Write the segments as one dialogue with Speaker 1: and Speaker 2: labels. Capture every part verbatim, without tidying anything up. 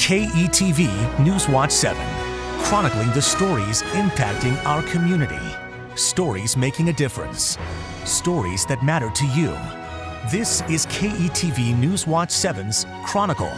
Speaker 1: K E T V Newswatch seven, chronicling the stories impacting our community. Stories making a difference. Stories that matter to you. This is K E T V Newswatch seven's Chronicle.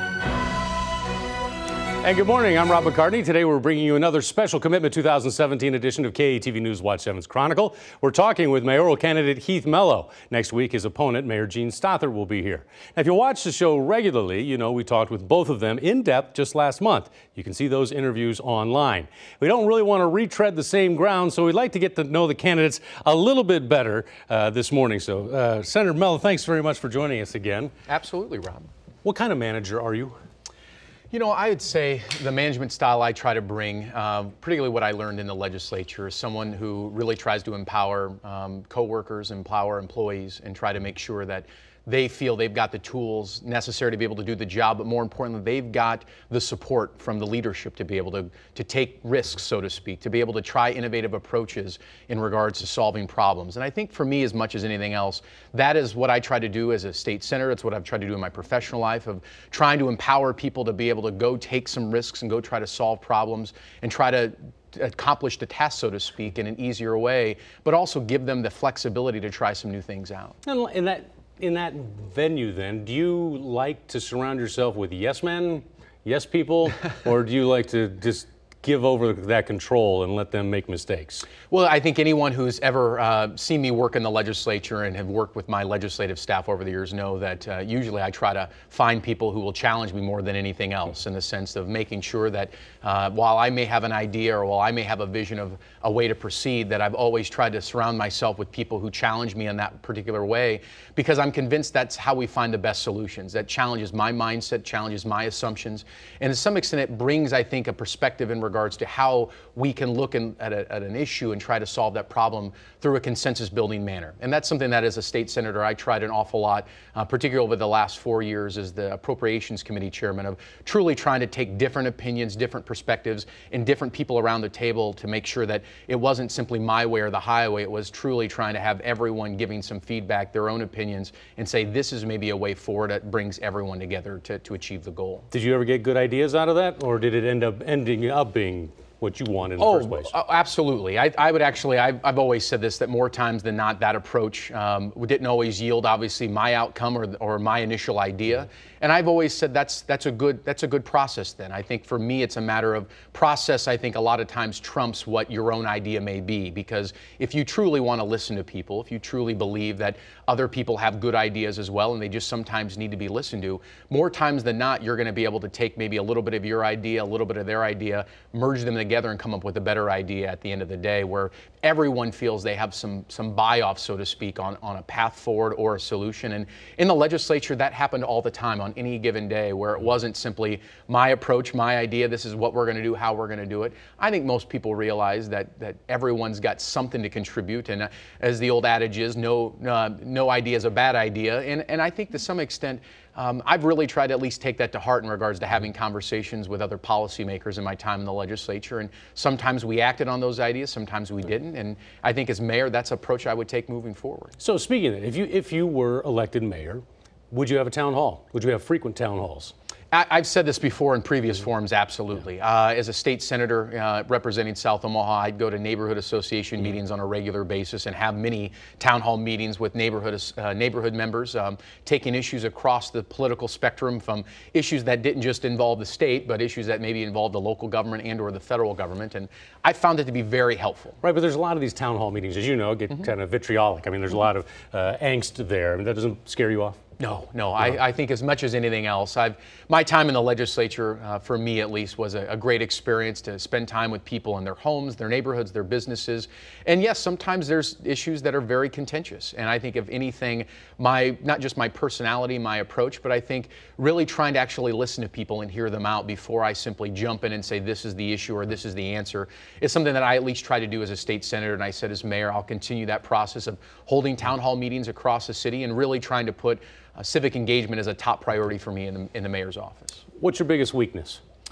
Speaker 2: And good morning, I'm Rob McCartney. Today we're bringing you another special Commitment two thousand seventeen edition of K E T V Newswatch seven's Chronicle. We're talking with mayoral candidate Heath Mello. Next week, his opponent, Mayor Gene Stothert, will be here. Now, if you watch the show regularly, you know we talked with both of them in depth just last month. You can see those interviews online. We don't really want to retread the same ground, so we'd like to get to know the candidates a little bit better uh, this morning. So, uh, Senator Mello, thanks very much for joining us again.
Speaker 3: Absolutely, Rob.
Speaker 2: What kind of manager are you?
Speaker 3: You know, I would say the management style I try to bring, uh, particularly what I learned in the legislature, is someone who really tries to empower um, coworkers, empower employees, and try to make sure that they feel they've got the tools necessary to be able to do the job, but more importantly, they've got the support from the leadership to be able to, to take risks, so to speak, to be able to try innovative approaches in regards to solving problems. And I think for me, as much as anything else, that is what I try to do as a state senator. It's what I've tried to do in my professional life, of trying to empower people to be able to go take some risks and go try to solve problems and try to accomplish the task, so to speak, in an easier way, but also give them the flexibility to try some new things out.
Speaker 2: And that In that venue, then, do you like to surround yourself with yes men, yes people, or do you like to just give over that control and let them make mistakes?
Speaker 3: Well, I think anyone who's ever uh, seen me work in the legislature and have worked with my legislative staff over the years know that uh, usually I try to find people who will challenge me more than anything else, in the sense of making sure that uh, while I may have an idea or while I may have a vision of a way to proceed, that I've always tried to surround myself with people who challenge me in that particular way, because I'm convinced that's how we find the best solutions. That challenges my mindset, challenges my assumptions, and to some extent it brings, I think, a perspective in regards to how we can look in, at, a, at an issue and try to solve that problem through a consensus building manner. And that's something that as a state senator I tried an awful lot, uh, particularly over the last four years as the Appropriations Committee chairman, of truly trying to take different opinions, different perspectives, and different people around the table to make sure that it wasn't simply my way or the highway. It was truly trying to have everyone giving some feedback, their own opinions, and say this is maybe a way forward that brings everyone together to, to achieve the goal.
Speaker 2: Did you ever get good ideas out of that, or did it end up ending up being what you want in the
Speaker 3: oh,
Speaker 2: first place?
Speaker 3: Oh, absolutely. I, I would actually, I've, I've always said this, that more times than not, that approach um, didn't always yield, obviously, my outcome or, or my initial idea. And I've always said that's, that's, a good, that's a good process then. I think for me, it's a matter of process. I think a lot of times trumps what your own idea may be, because if you truly want to listen to people, if you truly believe that other people have good ideas as well, and they just sometimes need to be listened to, more times than not, you're going to be able to take maybe a little bit of your idea, a little bit of their idea, merge them together and come up with a better idea at the end of the day, where everyone feels they have some some buy-off, so to speak, on, on a path forward or a solution. And in the legislature, that happened all the time on any given day, where it wasn't simply my approach, my idea, this is what we're going to do, how we're going to do it. I think most people realize that that everyone's got something to contribute, and uh, as the old adage is, no uh, no idea is a bad idea. And, and I think to some extent, Um, I've really tried to at least take that to heart in regards to having conversations with other policymakers in my time in the legislature. And sometimes we acted on those ideas, sometimes we didn't. And I think as mayor, that's an approach I would take moving forward.
Speaker 2: So speaking of that, if you, if you were elected mayor, would you have a town hall? Would you have frequent town halls?
Speaker 3: I've said this before in previous forums, absolutely. Uh, as a state senator uh, representing South Omaha, I'd go to neighborhood association meetings on a regular basis and have many town hall meetings with neighborhood uh, neighborhood members, um, taking issues across the political spectrum, from issues that didn't just involve the state, but issues that maybe involved the local government and or the federal government. And I found it to be very helpful.
Speaker 2: Right, but there's a lot of these town hall meetings, as you know, get mm-hmm. kind of vitriolic. I mean, there's a lot of uh, angst there. I mean, that doesn't scare you off?
Speaker 3: No, no. I, I think as much as anything else, I've my time in the legislature, uh, for me at least, was a, a great experience to spend time with people in their homes, their neighborhoods, their businesses. And yes, sometimes there's issues that are very contentious. And I think if anything, my not just my personality, my approach, but I think really trying to actually listen to people and hear them out before I simply jump in and say this is the issue or this is the answer is something that I at least try to do as a state senator. And I said as mayor, I'll continue that process of holding town hall meetings across the city and really trying to put Uh, civic engagement is a top priority for me in the, in the mayor's office.
Speaker 2: What's your biggest weakness?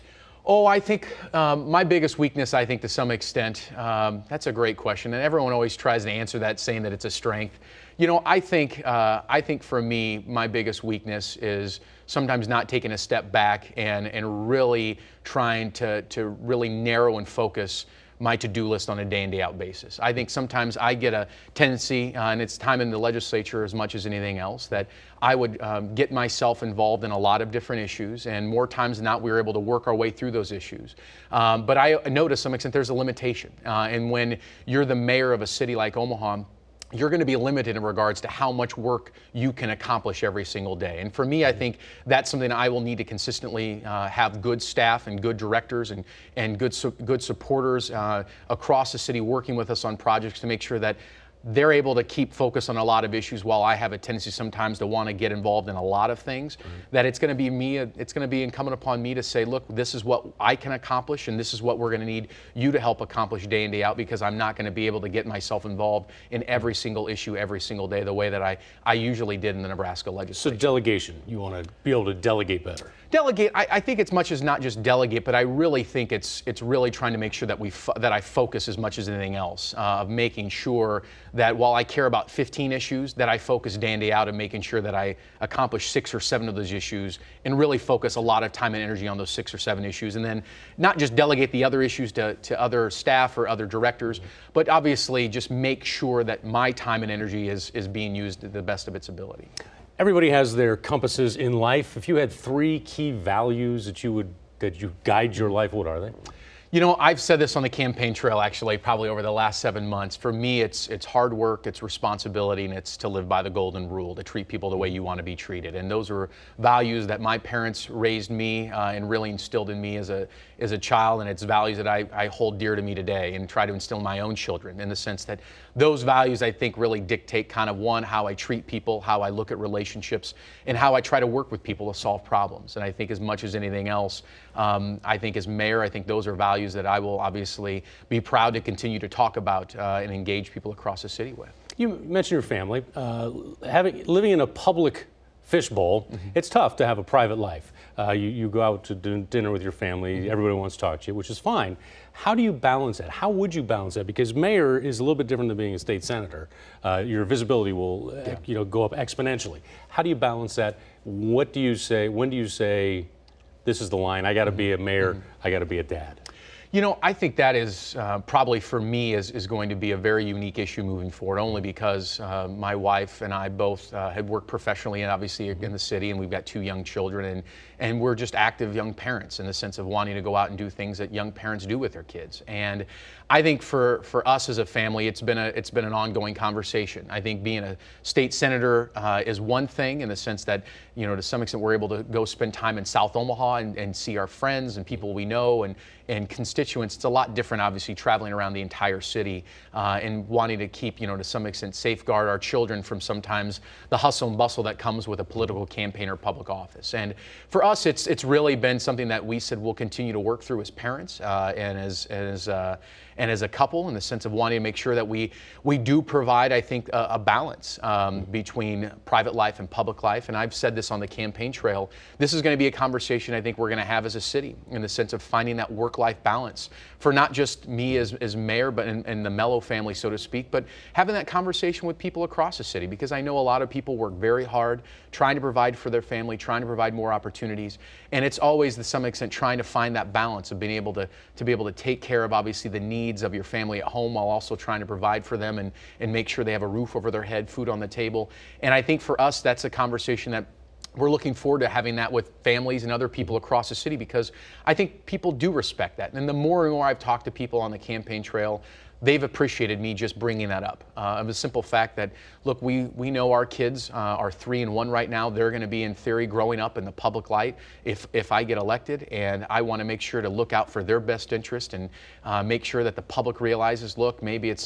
Speaker 3: Oh, I think um, my biggest weakness, I think to some extent, um, that's a great question. And everyone always tries to answer that saying that it's a strength. You know, I think, uh, I think for me, my biggest weakness is sometimes not taking a step back and, and really trying to, to really narrow and focus my to-do list on a day in, day out basis. I think sometimes I get a tendency, uh, and it's time in the legislature as much as anything else, that I would um, get myself involved in a lot of different issues, and more times than not we were able to work our way through those issues. Um, but I know to some extent there's a limitation, uh, and when you're the mayor of a city like Omaha, you're going to be limited in regards to how much work you can accomplish every single day. And for me, I think that's something I will need to consistently uh, have good staff and good directors and, and good, su good supporters uh, across the city working with us on projects to make sure that they're able to keep focus on a lot of issues while I have a tendency sometimes to want to get involved in a lot of things. Mm-hmm. That it's going to be me, it's going to be incumbent upon me to say, look, this is what I can accomplish and this is what we're going to need you to help accomplish day in, day out, because I'm not going to be able to get myself involved in every single issue every single day the way that I, I usually did in the Nebraska legislature.
Speaker 2: So delegation, you want to be able to delegate better.
Speaker 3: Delegate, I, I think it's much as not just delegate, but I really think it's it's really trying to make sure that we fo that I focus as much as anything else, uh, of making sure that while I care about fifteen issues, that I focus day in, day out and making sure that I accomplish six or seven of those issues and really focus a lot of time and energy on those six or seven issues, and then not just delegate the other issues to, to other staff or other directors, but obviously just make sure that my time and energy is, is being used to the best of its ability.
Speaker 2: Everybody has their compasses in life. If you had three key values that you would that you guide your life, what are they?
Speaker 3: You know, I've said this on the campaign trail actually probably over the last seven months. For me, it's it's hard work, it's responsibility, and it's to live by the golden rule, to treat people the way you want to be treated. And those are values that my parents raised me uh, and really instilled in me as a as a child, and it's values that I, I hold dear to me today and try to instill in my own children, in the sense that those values, I think, really dictate kind of, one, how I treat people, how I look at relationships, and how I try to work with people to solve problems. And I think as much as anything else, um, I think as mayor, I think those are values that I will obviously be proud to continue to talk about uh, and engage people across the city with.
Speaker 2: You mentioned your family. Uh, having living in a public fishbowl, mm-hmm. It's tough to have a private life. Uh, you, you go out to dinner with your family, mm-hmm. Everybody wants to talk to you, which is fine. How do you balance that? How would you balance that? Because mayor is a little bit different than being a state senator. Uh, your visibility will yeah. uh, you know, go up exponentially. How do you balance that? What do you say? When do you say, this is the line, I got to mm-hmm. be a mayor, mm-hmm. I got to be a dad?
Speaker 3: You know, I think that is uh, probably for me is, is going to be a very unique issue moving forward, only because uh, my wife and I both uh, had worked professionally and obviously in the city, and we've got two young children, and, and we're just active young parents in the sense of wanting to go out and do things that young parents do with their kids. And I think for, for us as a family, it's been, a, it's been an ongoing conversation. I think being a state senator uh, is one thing, in the sense that, you know, to some extent we're able to go spend time in South Omaha and, and see our friends and people we know and, and constituents. It's a lot different, obviously, traveling around the entire city uh, and wanting to keep, you know, to some extent safeguard our children from sometimes the hustle and bustle that comes with a political campaign or public office. And for us, it's, it's really been something that we said we'll continue to work through as parents uh, and as, as uh, and as a couple, in the sense of wanting to make sure that we we do provide, I think, a, a balance um, between private life and public life. And I've said this on the campaign trail. This is going to be a conversation I think we're going to have as a city, in the sense of finding that work-life balance for not just me as, as mayor, but in, in the Mello family, so to speak, but having that conversation with people across the city, because I know a lot of people work very hard trying to provide for their family, trying to provide more opportunities, and it's always, to some extent, trying to find that balance of being able to, to be able to take care of, obviously, the needs of your family at home, while also trying to provide for them and, and make sure they have a roof over their head, food on the table. And I think for us, that's a conversation that we're looking forward to having that with families and other people across the city, because I think people do respect that. And the more and more I've talked to people on the campaign trail, they've appreciated me just bringing that up. Uh, of the simple fact that, look, we, we know our kids uh, are three and one right now. They're going to be, in theory, growing up in the public light if, if I get elected, and I want to make sure to look out for their best interest and uh, make sure that the public realizes, look, maybe it's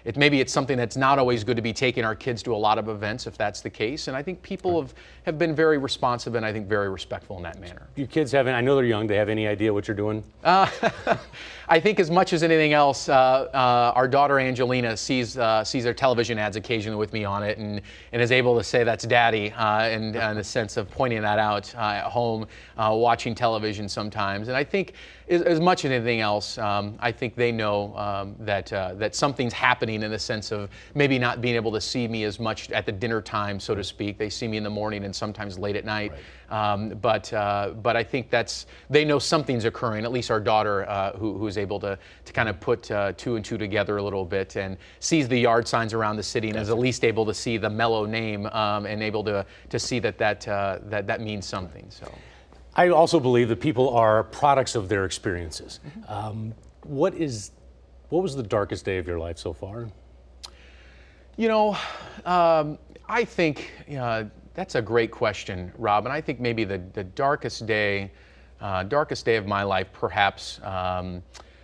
Speaker 3: it maybe it's something that's not always good to be taking our kids to a lot of events if that's the case. And I think people have, have been very responsive and I think very respectful in that manner.
Speaker 2: Your kids haven't, I know they're young, they have any idea what you're doing?
Speaker 3: Uh, I think as much as anything else, uh, uh, our daughter Angelina sees uh, sees their television ads occasionally with me on it and, and is able to say that's daddy uh, and, and in the sense of pointing that out uh, at home, uh, watching television sometimes. And I think as, as much as anything else, um, I think they know um, that, uh, that something's happening in the sense of maybe not being able to see me as much at the dinner time, so to speak. They see me in the morning and sometimes late at night. Right. Um, but uh, but I think that's, they know something's occurring, at least our daughter uh, who, who's able to, to kind of put uh, two and two together a little bit and sees the yard signs around the city and Definitely. Is at least able to see the Mello name um, and able to, to see that that, uh, that that means something. So,
Speaker 2: I also believe that people are products of their experiences. Mm-hmm. um, what is what was the darkest day of your life so far?
Speaker 3: You know, um, I think uh, that's a great question, Rob. And I think maybe the, the darkest day, uh, darkest day of my life, perhaps, um,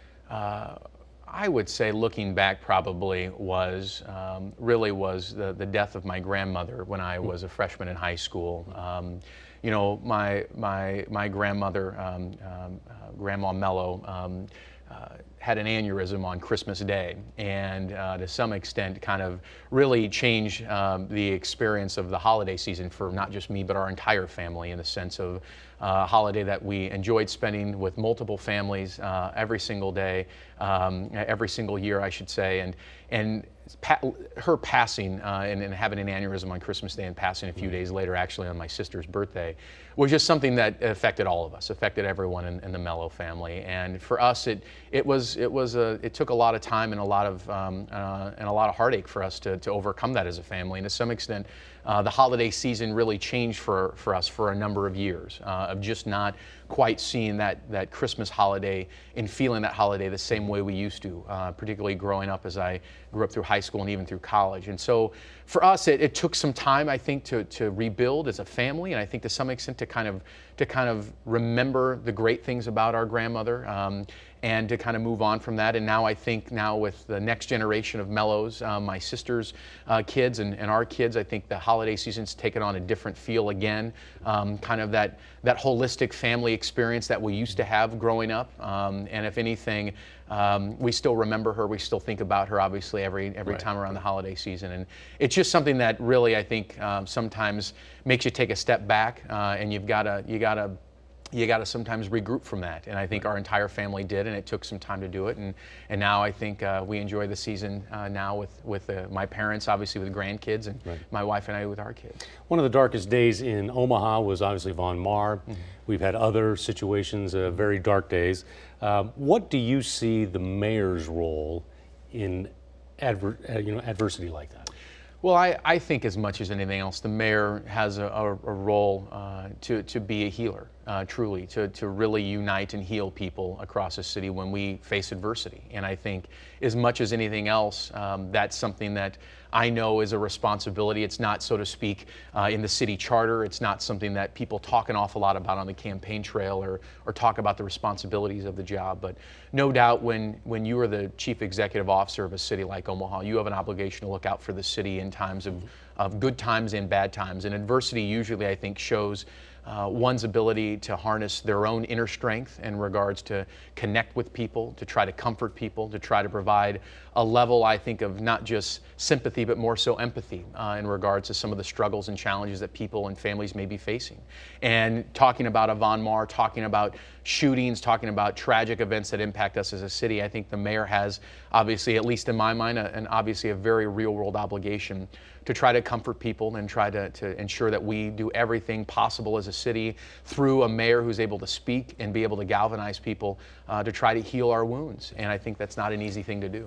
Speaker 3: uh, I would say looking back probably was, um, really was the, the death of my grandmother when I was a freshman in high school. Um, you know, my, my, my grandmother, um, um, uh, Grandma Mello, um, uh, had an aneurysm on Christmas Day, and uh, to some extent kind of really changed um, the experience of the holiday season for not just me, but our entire family, in the sense of uh, a holiday that we enjoyed spending with multiple families uh, every single day, um, every single year, I should say. And, and pa her passing uh, and, and having an aneurysm on Christmas Day and passing a few days later, actually on my sister's birthday, was just something that affected all of us, affected everyone in, in the Mello family. And for us, it it was it was a it took a lot of time and a lot of um, uh, and a lot of heartache for us to to overcome that as a family. And to some extent, uh, the holiday season really changed for for us for a number of years uh, of just not quite seeing that that Christmas holiday and feeling that holiday the same way we used to, uh, particularly growing up as I grew up through high school and even through college. And so for us, it, it took some time, I think, to, to rebuild as a family, and I think to some extent to kind of to kind of remember the great things about our grandmother. Um, and to kind of move on from that. And now I think now with the next generation of Mellos, uh, my sister's uh, kids and, and our kids, I think the holiday season's taken on a different feel again, um, kind of that, that holistic family experience that we used to have growing up. Um, and if anything, um, we still remember her, we still think about her, obviously, every, every right. time around the holiday season. And it's just something that really, I think, um, sometimes makes you take a step back, uh, and you've got to, you got to, you got to sometimes regroup from that. And I think our entire family did, and it took some time to do it. And, and now I think uh, we enjoy the season uh, now with, with uh, my parents, obviously with grandkids, and right. my wife and I with our kids.
Speaker 2: One of the darkest days in Omaha was obviously Von Maur. Mm-hmm. We've had other situations, uh, very dark days. Uh, what do you see the mayor's role in adver uh, you know, adversity like that?
Speaker 3: Well, I, I think as much as anything else, the mayor has a, a, a role uh, to, to be a healer, uh, truly, to, to really unite and heal people across the city when we face adversity. And I think as much as anything else, um, that's something that I know is a responsibility. It's not, so to speak, uh, in the city charter. It's not something that people talk an awful lot about on the campaign trail or, or talk about the responsibilities of the job. But no doubt when, when you are the chief executive officer of a city like Omaha, you have an obligation to look out for the city in times of, of good times and bad times. And adversity usually, I think, shows Uh, one's ability to harness their own inner strength in regards to connect with people, to try to comfort people, to try to provide a level, I think, of not just sympathy, but more so empathy uh, in regards to some of the struggles and challenges that people and families may be facing. And talking about a Von Maur, talking about shootings, talking about tragic events that impact us as a city, I think the mayor has, obviously, at least in my mind, a, and obviously a very real-world obligation to try to comfort people and try to, to ensure that we do everything possible as a city through a mayor who's able to speak and be able to galvanize people uh, to try to heal our wounds. And I think that's not an easy thing to do.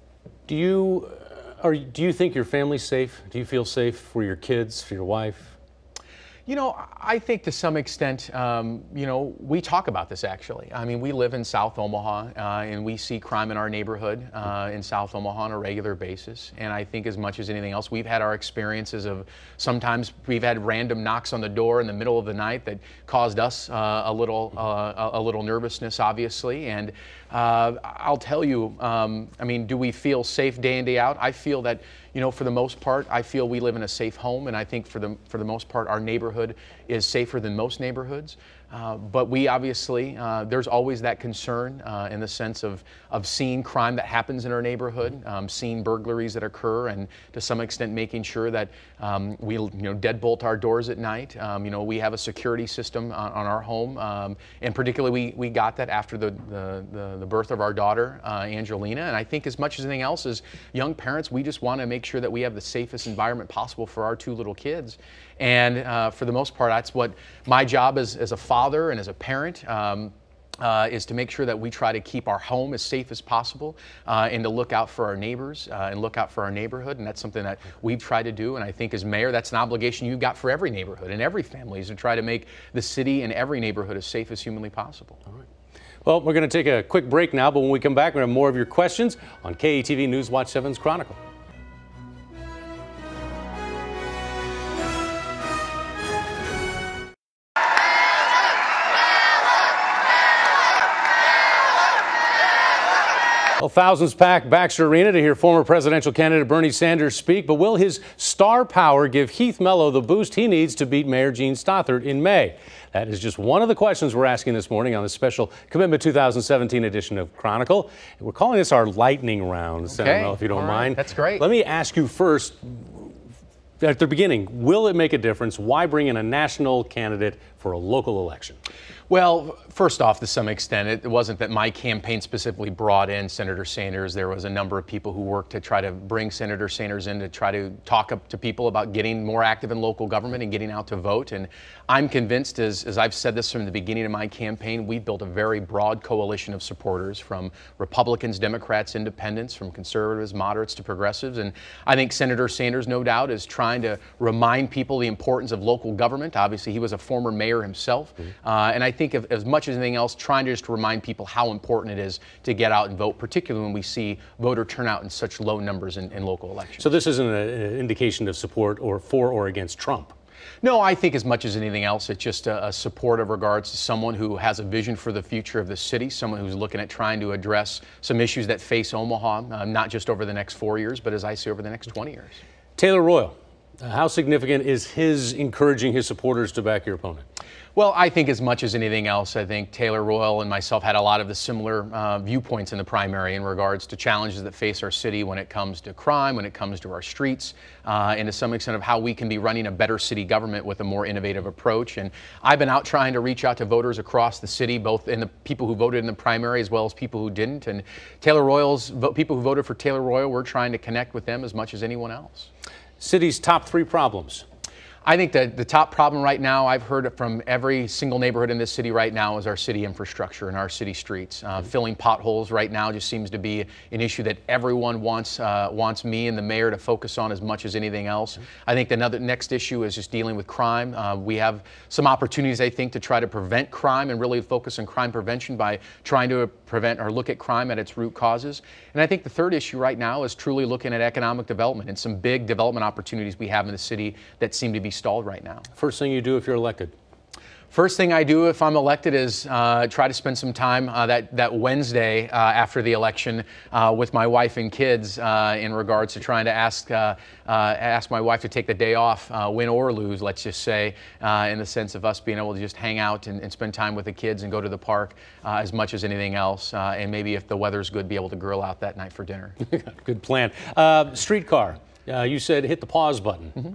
Speaker 2: Do you, or do you think your family's safe? Do you feel safe for your kids, for your wife?
Speaker 3: You know, I think to some extent, um, you know, we talk about this actually. I mean, we live in South Omaha uh, and we see crime in our neighborhood uh, in South Omaha on a regular basis. And I think as much as anything else, we've had our experiences of sometimes we've had random knocks on the door in the middle of the night that caused us uh, a little uh, a little nervousness, obviously. And uh, I'll tell you, um, I mean, do we feel safe day in, day out? I feel that, you know, for the most part, I feel we live in a safe home, and I think for the, for the most part, our neighborhood is safer than most neighborhoods. Uh, but we obviously, uh, there's always that concern uh, in the sense of, of seeing crime that happens in our neighborhood, um, seeing burglaries that occur, and to some extent making sure that um, we, you know, deadbolt our doors at night. Um, you know, we have a security system on, on our home, um, and particularly we, we got that after the, the, the, the birth of our daughter, uh, Angelina. And I think as much as anything else, as young parents, we just want to make sure that we have the safest environment possible for our two little kids. And uh, for the most part, that's what my job as, as a father and as a parent um, uh, is to make sure that we try to keep our home as safe as possible uh, and to look out for our neighbors uh, and look out for our neighborhood. And that's something that we've tried to do. And I think as mayor, that's an obligation you've got for every neighborhood and every family, is to try to make the city and every neighborhood as safe as humanly possible. All right.
Speaker 2: Well, we're going to take a quick break now, but when we come back, we're going to have more of your questions on K E T V News Watch seven's Chronicle. Well, thousands packed Baxter Arena to hear former presidential candidate Bernie Sanders speak, but will his star power give Heath Mello the boost he needs to beat Mayor Gene Stothert in May? That is just one of the questions we're asking this morning on the special Commitment two thousand seventeen edition of Chronicle. We're calling this our lightning round, okay. Senator Mello, if you don't
Speaker 3: All right.
Speaker 2: mind.
Speaker 3: That's great.
Speaker 2: Let me ask you first, at the beginning, will it make a difference? Why bring in a national candidate for a local election?
Speaker 3: Well, first off, to some extent, it wasn't that my campaign specifically brought in Senator Sanders. There was a number of people who worked to try to bring Senator Sanders in to try to talk up to people about getting more active in local government and getting out to vote. And I'm convinced, as, as I've said this from the beginning of my campaign, we built a very broad coalition of supporters, from Republicans, Democrats, Independents, from conservatives, moderates to progressives. And I think Senator Sanders, no doubt, is trying to remind people the importance of local government. Obviously, he was a former mayor himself. Mm-hmm. uh, and I think of, as much as anything else, trying to just remind people how important it is to get out and vote, particularly when we see voter turnout in such low numbers in, in local elections.
Speaker 2: So this isn't an indication of support or for or against Trump?
Speaker 3: No, I think as much as anything else, it's just a, a support of regards to someone who has a vision for the future of the city, someone who's looking at trying to address some issues that face Omaha, uh, not just over the next four years, but as I say, over the next twenty years.
Speaker 2: Taylor Royal, uh, how significant is his encouraging his supporters to back your opponent?
Speaker 3: Well, I think as much as anything else, I think Taylor Royal and myself had a lot of the similar uh, viewpoints in the primary in regards to challenges that face our city when it comes to crime, when it comes to our streets, uh, and to some extent of how we can be running a better city government with a more innovative approach. And I've been out trying to reach out to voters across the city, both in the people who voted in the primary as well as people who didn't. And Taylor Royal's people who voted for Taylor Royal, we're trying to connect with them as much as anyone else.
Speaker 2: City's top three problems.
Speaker 3: I think that the top problem right now, I've heard it from every single neighborhood in this city right now, is our city infrastructure and our city streets. Uh, filling potholes right now just seems to be an issue that everyone wants uh, wants me and the mayor to focus on as much as anything else. I think another next issue is just dealing with crime. Uh, we have some opportunities, I think, to try to prevent crime and really focus on crime prevention by trying to prevent or look at crime at its root causes. And I think the third issue right now is truly looking at economic development and some big development opportunities we have in the city that seem to be stalled right now.
Speaker 2: First thing you do if you're elected?
Speaker 3: First thing I do if I'm elected is uh, try to spend some time uh, that, that Wednesday uh, after the election uh, with my wife and kids uh, in regards to trying to ask, uh, uh, ask my wife to take the day off, uh, win or lose, let's just say, uh, in the sense of us being able to just hang out and, and spend time with the kids and go to the park uh, as much as anything else. Uh, and maybe if the weather's good, be able to grill out that night for dinner.
Speaker 2: Good plan. Uh, streetcar, uh, you said hit the pause button.
Speaker 3: Mm-hmm.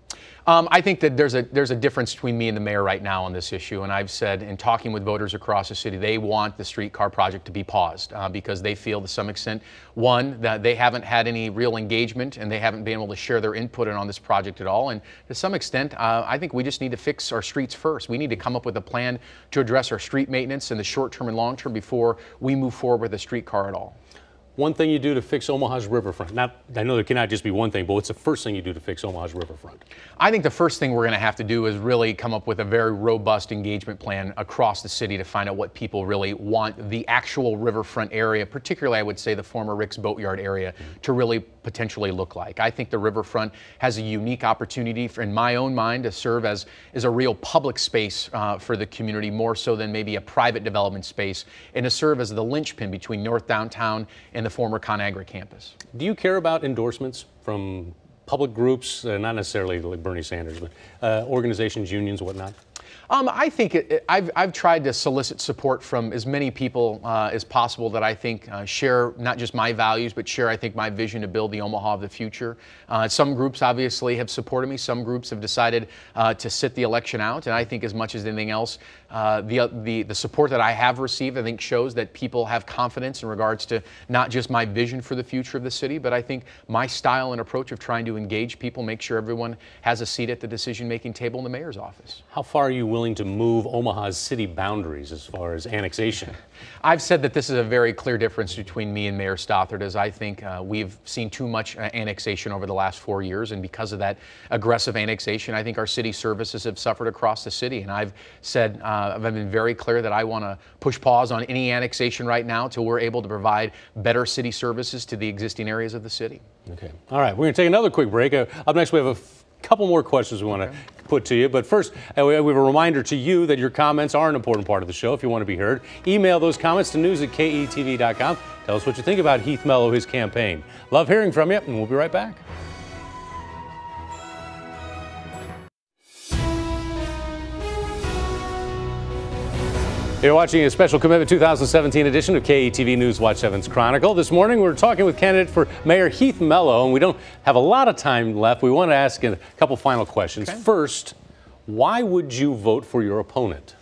Speaker 3: Um, I think that there's a there's a difference between me and the mayor right now on this issue, and I've said in talking with voters across the city, they want the streetcar project to be paused uh, because they feel to some extent, one, that they haven't had any real engagement and they haven't been able to share their input on this project at all, and to some extent, uh, I think we just need to fix our streets first. We need to come up with a plan to address our street maintenance in the short term and long term before we move forward with a streetcar at all.
Speaker 2: One thing you do to fix Omaha's riverfront. Not, I know there cannot just be one thing, but what's the first thing you do to fix Omaha's riverfront?
Speaker 3: I think the first thing we're going to have to do is really come up with a very robust engagement plan across the city to find out what people really want the actual riverfront area, particularly I would say the former Rick's Boatyard area, mm-hmm. to really potentially look like. I think the riverfront has a unique opportunity, for, in my own mind, to serve as, as a real public space uh, for the community, more so than maybe a private development space, and to serve as the linchpin between North Downtown and the former ConAgra campus.
Speaker 2: Do you care about endorsements from public groups, uh, not necessarily like Bernie Sanders, but uh, organizations, unions, whatnot?
Speaker 3: Um, I think it, it, I've, I've tried to solicit support from as many people uh, as possible that I think uh, share not just my values, but share, I think, my vision to build the Omaha of the future. Uh, some groups obviously have supported me. Some groups have decided uh, to sit the election out. And I think as much as anything else, uh, the, the, the support that I have received, I think, shows that people have confidence in regards to not just my vision for the future of the city, but I think my style and approach of trying to engage people, make sure everyone has a seat at the decision-making table in the mayor's office.
Speaker 2: How far are you willing to move Omaha's city boundaries as far as annexation?
Speaker 3: I've said that this is a very clear difference between me and Mayor Stothert, as I think uh, we've seen too much uh, annexation over the last four years, and because of that aggressive annexation, I think our city services have suffered across the city. And I've said, uh, I've been very clear that I want to push pause on any annexation right now till we're able to provide better city services to the existing areas of the city.
Speaker 2: Okay. All right. We're going to take another quick break. Uh, up next, we have a couple more questions we want to okay. put to you. But first, uh, we have a reminder to you that your comments are an important part of the show if you want to be heard. Email those comments to news at K E T V dot com. Tell us what you think about Heath Mello, his campaign. Love hearing from you, and we'll be right back. You're watching a special commitment two thousand seventeen edition of K E T V News Watch seven's Chronicle. This morning we're talking with candidate for Mayor Heath Mello, and we don't have a lot of time left. We want to ask a couple final questions. Okay. First, why would you vote for your opponent?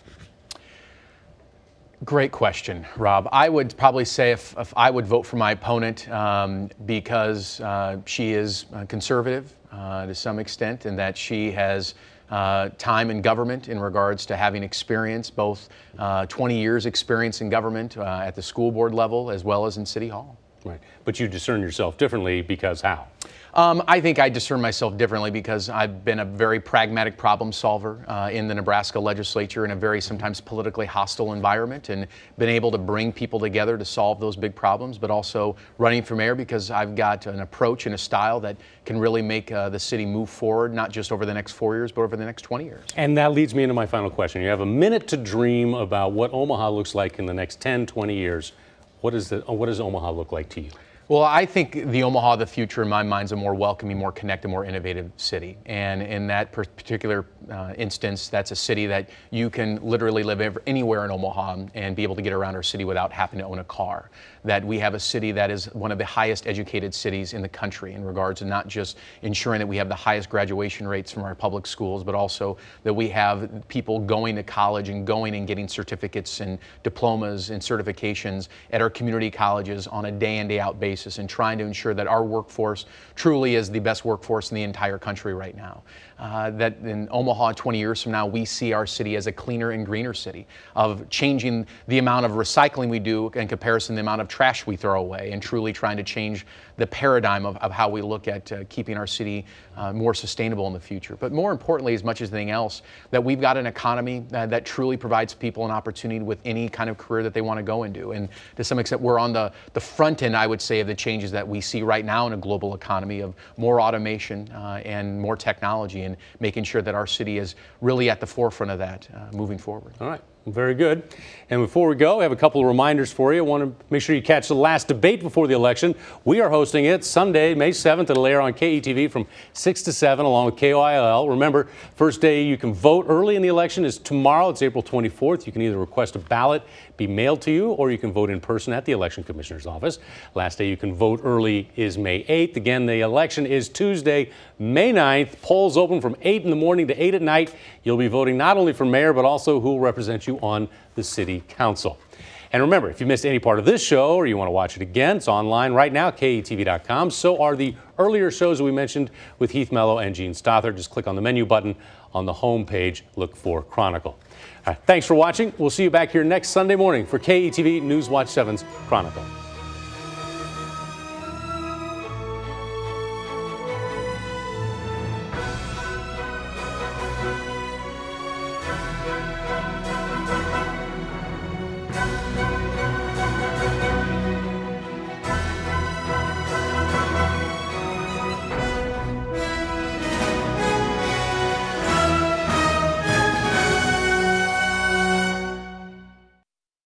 Speaker 3: Great question, Rob. I would probably say if, if I would vote for my opponent um, because uh, she is uh, conservative uh, to some extent, and that she has Uh, time in government in regards to having experience, both uh, twenty years experience in government uh, at the school board level as well as in City Hall.
Speaker 2: Right. But you discern yourself differently because how?
Speaker 3: Um, I think I discern myself differently because I've been a very pragmatic problem solver uh, in the Nebraska legislature in a very sometimes politically hostile environment, and been able to bring people together to solve those big problems, but also running for mayor because I've got an approach and a style that can really make uh, the city move forward, not just over the next four years, but over the next twenty years.
Speaker 2: And that leads me into my final question. You have a minute to dream about what Omaha looks like in the next ten, twenty years. What, is the, what does Omaha look like to you?
Speaker 3: Well, I think the Omaha of the future, in my mind, is a more welcoming, more connected, more innovative city. And in that particular uh, instance, that's a city that you can literally live ever, anywhere in Omaha and be able to get around our city without having to own a car. That we have a city that is one of the highest educated cities in the country in regards to not just ensuring that we have the highest graduation rates from our public schools, but also that we have people going to college and going and getting certificates and diplomas and certifications at our community colleges on a day in, day out basis, and trying to ensure that our workforce truly is the best workforce in the entire country right now. Uh, that in Omaha twenty years from now, we see our city as a cleaner and greener city, of changing the amount of recycling we do in comparison to the amount of trash we throw away, and truly trying to change the paradigm of, of how we look at uh, keeping our city uh, more sustainable in the future. But more importantly, as much as anything else, that we've got an economy uh, that truly provides people an opportunity with any kind of career that they want to go into. And to some extent, we're on the, the front end, I would say, of the changes that we see right now in a global economy of more automation uh, and more technology, and making sure that our city is really at the forefront of that uh, moving forward.
Speaker 2: All right. Very good. And before we go, I have a couple of reminders for you. I want to make sure you catch the last debate before the election. We are hosting it Sunday, May seventh. It'll air on K E T V from six to seven along with K O I L. Remember, first day you can vote early in the election is tomorrow. It's April twenty-fourth. You can either request a ballot be mailed to you, or you can vote in person at the election commissioner's office. Last day you can vote early is May eighth. Again, the election is Tuesday, May ninth. Polls open from eight in the morning to eight at night. You'll be voting not only for mayor, but also who will represent you on the city council. And remember, if you missed any part of this show or you want to watch it again, it's online right now, K E T V dot com. So are the earlier shows that we mentioned with Heath Mello and Gene Stothert. Just click on the menu button on the home page, look for Chronicle. All right, thanks for watching. We'll see you back here next Sunday morning for K E T V News Watch seven's Chronicle.